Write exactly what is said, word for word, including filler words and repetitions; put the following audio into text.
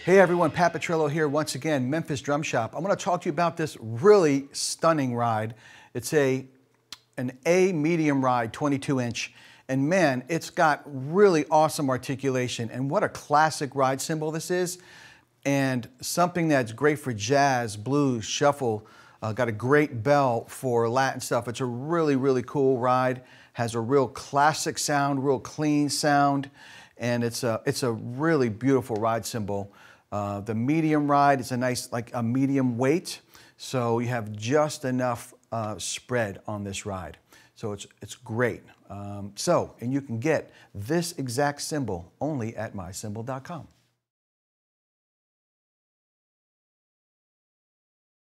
Hey everyone, Pat Petrillo here once again, Memphis Drum Shop. I'm going to talk to you about this really stunning ride. It's a an A Medium Ride twenty-two inch, and man, it's got really awesome articulation, and what a classic ride cymbal this is, and something that's great for jazz, blues, shuffle. Uh, got a great bell for Latin stuff. It's a really, really cool ride. Has a real classic sound, real clean sound, and it's a, it's a really beautiful ride cymbal. Uh, the medium ride is a nice, like a medium weight, so you have just enough uh, spread on this ride. So it's, it's great. Um, so, and you can get this exact cymbal only at my cymbal dot com.